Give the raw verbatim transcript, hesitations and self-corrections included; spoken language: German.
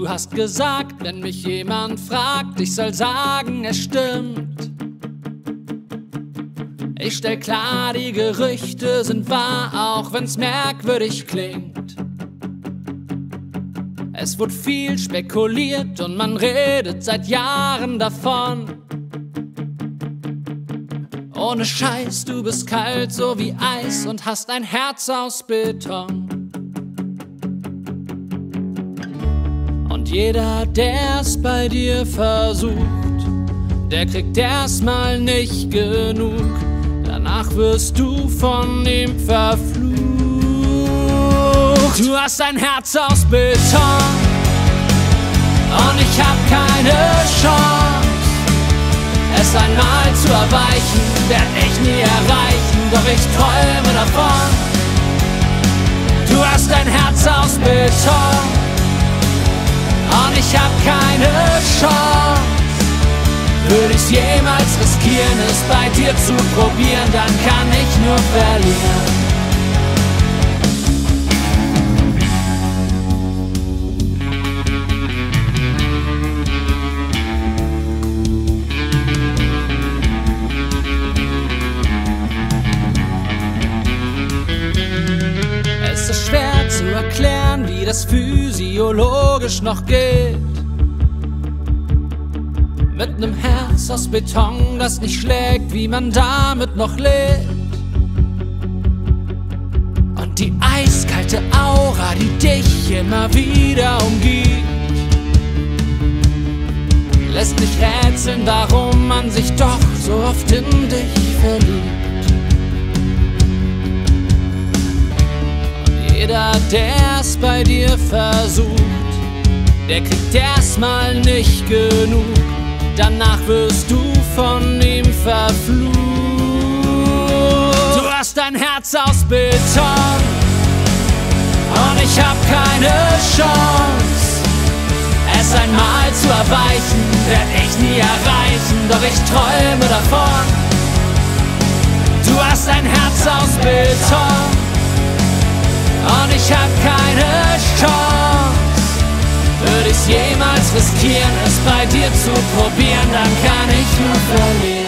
Du hast gesagt, wenn mich jemand fragt, ich soll sagen, es stimmt. Ich stell klar, die Gerüchte sind wahr, auch wenn's merkwürdig klingt. Es wird viel spekuliert und man redet seit Jahren davon. Ohne Scheiß, du bist kalt so wie Eis und hast ein Herz aus Beton. Und jeder, der's bei dir versucht, der kriegt erstmal nicht genug. Danach wirst du von ihm verflucht. Du hast ein Herz aus Beton und ich hab keine Chance, es einmal zu erweichen, werd ich nie erreichen, doch ich träume davon. Du hast ein Herz aus Beton und ich hab keine Chance. Würde ich's jemals riskieren, es bei dir zu probieren, dann kann ich nur verlieren. Es ist schwer zu erklären, wie das physiologisch noch geht. Mit nem Herz aus Beton, das nicht schlägt, wie man damit noch lebt. Und die eiskalte Aura, die dich immer wieder umgibt, lässt mich rätseln, warum man sich doch so oft in dich verliebt. Und jeder, der's bei dir versucht, der kriegt erstmal nicht genug. Danach wirst du von ihm verflucht. Du hast ein Herz aus Beton und ich hab keine Chance, es einmal zu erweichen, werd ich nie erreichen, doch ich träume davon. Du hast ein Herz aus Beton und ich hab keine Chance. Würde ich's jemals riskieren, es bei dir zu probieren, dann kann ich nur verlieren.